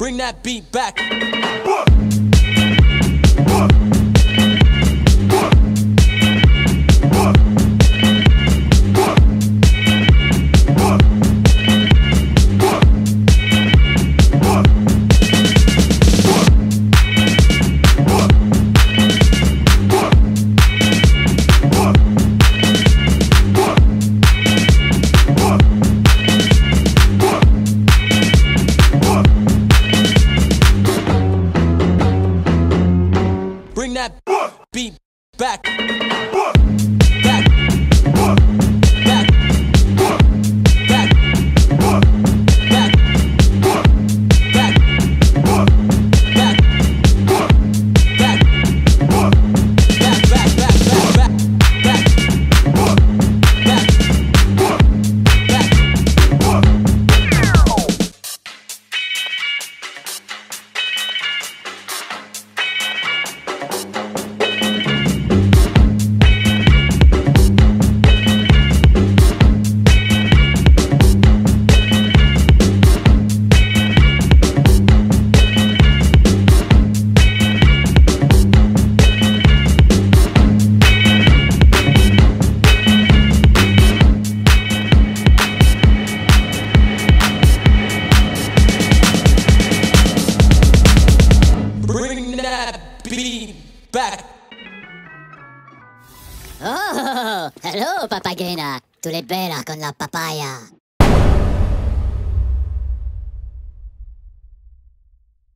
Bring that beat back. Bring that beat back. Back. Back. Back. Back. Back. Back. Beat back. Oh, hello papagena. Tu l'hai bella con la papaya.